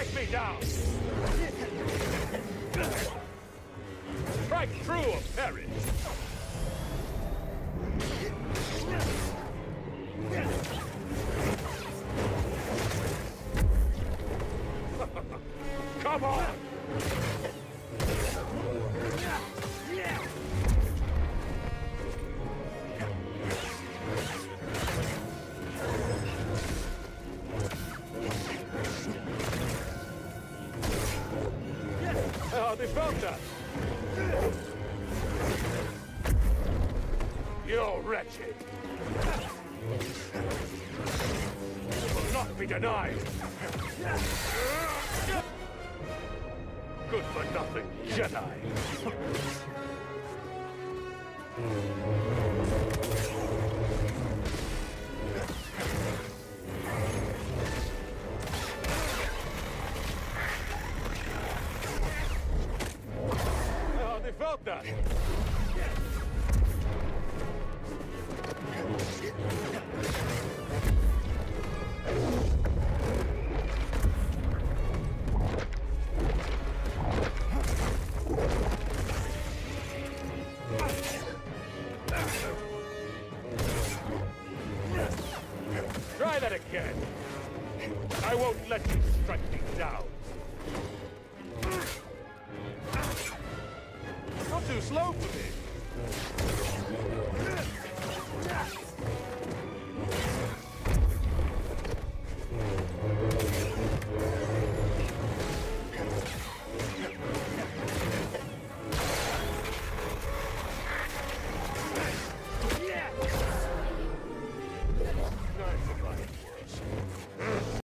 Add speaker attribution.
Speaker 1: Strike me down! Strike true or perish! Come on! Oh, they felt that! You're wretched! Will not be denied! Good for nothing, Jedi! Oh, they felt that! Try that again! I won't let you strike me down! Not too slow for me!